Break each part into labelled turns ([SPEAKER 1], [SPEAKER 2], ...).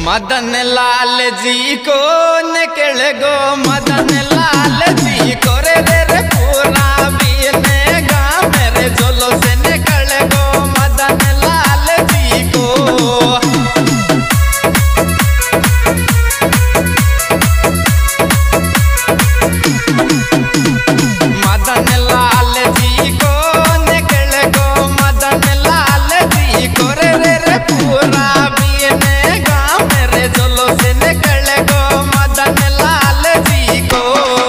[SPEAKER 1] मदन लाल जी को निकल गो मदन लाल जी को रे रे पूरा बीने गाँव मेरे जोलो से निकल गो मदन लाल जी को। मदन लाल जी को निकल गो मदन लाल जी को रे रे पूरा बीने गाँव मेरे जोलो से निकल गो मदन लाल जी को।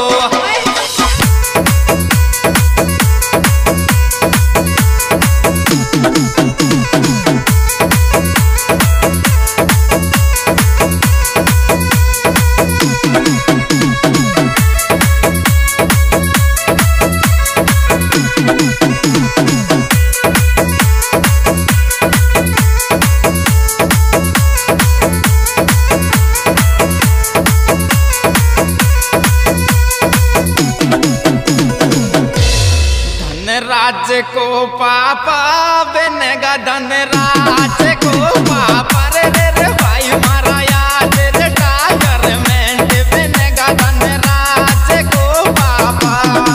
[SPEAKER 1] राज को पापा बनेगा धन राज को पापा रे रे भाई मारा याद रे टायरमेंट बनेगा धन राज को पापा।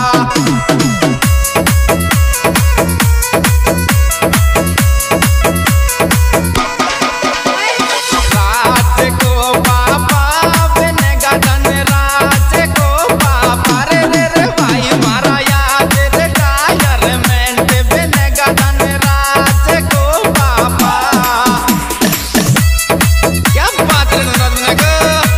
[SPEAKER 1] राज को पापा बनेगा धन राज को पापा रे रे भाई मारा याद रे टायरमेंट बनेगा धन राज को पापा। क्या बात है नंदन को।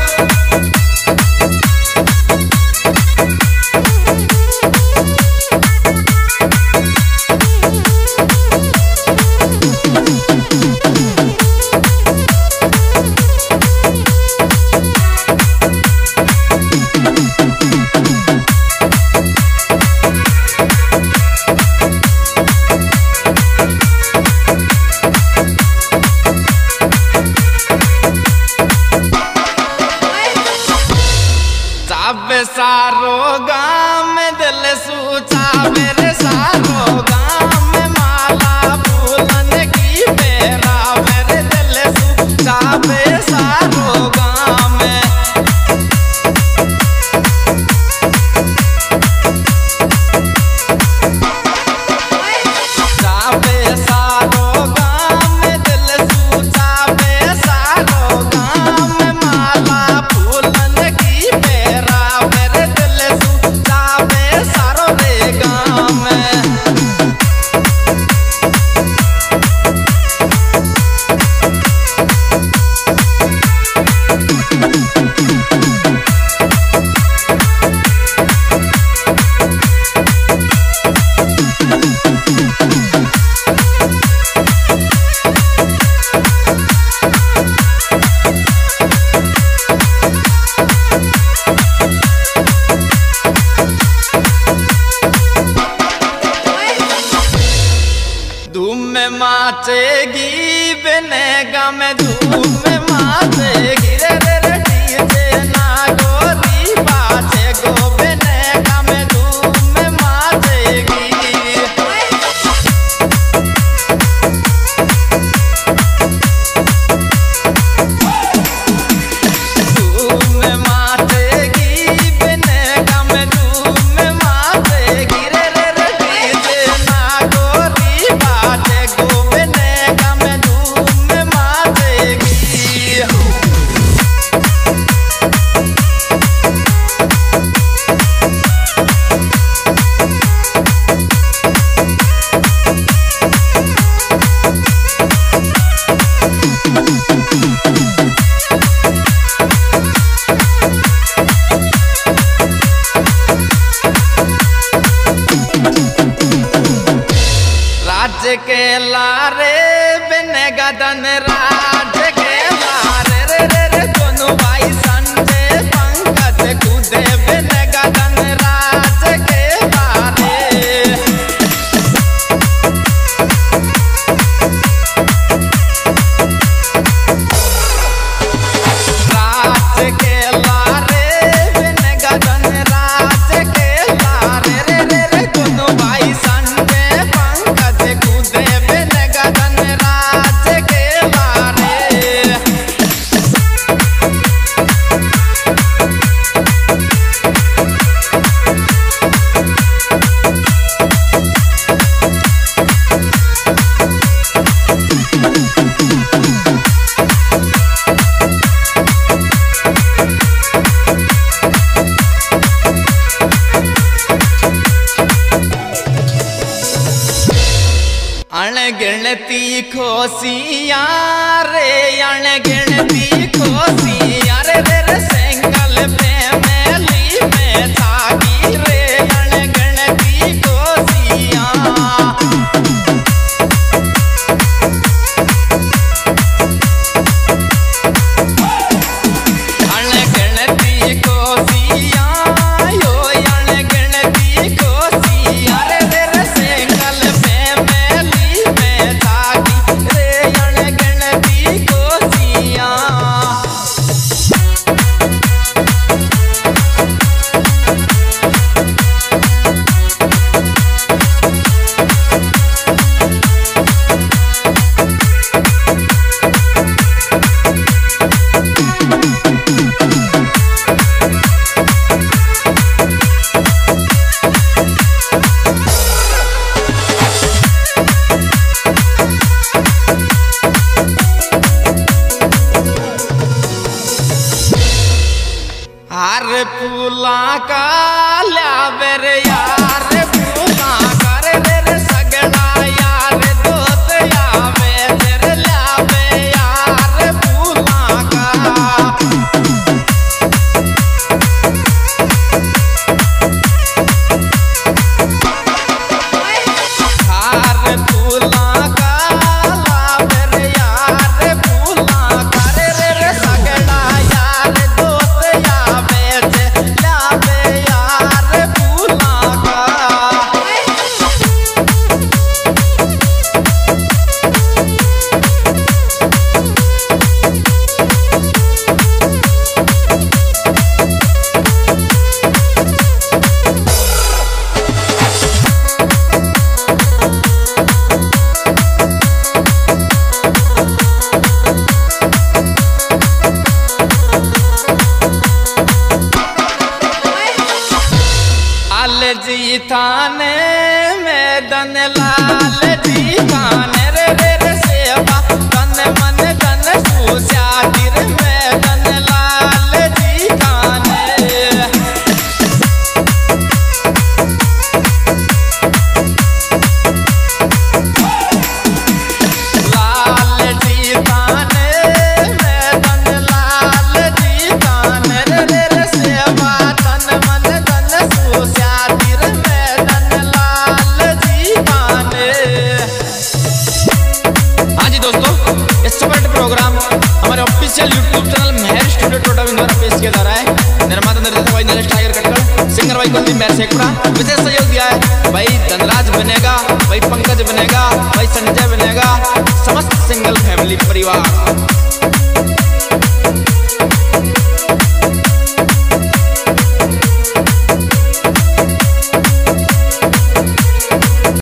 [SPEAKER 1] चाबे सारो गाँव में दिल सूचाबे रे सारो गाँव में माला फूलन की बेरा मेरे दिल सूचाबे सारो गाँव में। चाबे सारो गाँव में दिल सूचाबे सारो गाँव में माला फूलन की बेरा मेरे दिल सूचाबे सारो रे गाँव में। धूम में माचेगी बनेगा में धूम में माचेगी रे रे रे डीजे ना गोरी बाजे गो बनेगा में धूम में माचेगी। धूम में माचेगी बनेगा में धूम में माचेगी रे रे रे डीजे ना गोरी बाजे गो बनेगा में धूम में माचेगी। राज के लारे बनेगा धन राज के लारे रे रे रे दोनों भाई संजय पंकज कूदे बनेगा धन राज के लारे। खोसिया रे अणगिनती खोसिया रे रे सेंगल पे मेली में थागी रे अणगिनती खोसिया अणगिनती खोसिया यो अणगिनती खोसिया रे रे सेंगल पे मेली में थागी रे अणगिनती खोसिया हार फूला का ल्यावर यार फूला कर रे सगड़ा यार दोस्त यावे तेरे ल्यावे यार फूला का हार फूला का ल्यावर यार फूला कर रे सगड़ा यार दोस्त यावे ल्यावे यार फूला का जी थाने में दन लाल जी थाने रे रे सेवा तन मन धन सूझा दिल में दन लाल जी थाने लाल जी थाने में दन लाल जी थाने रे रे सेवा तन मन धन सूझा हाँ जी दोस्तों, इस सुपर प्रोग्राम हमारे ऑफिशियल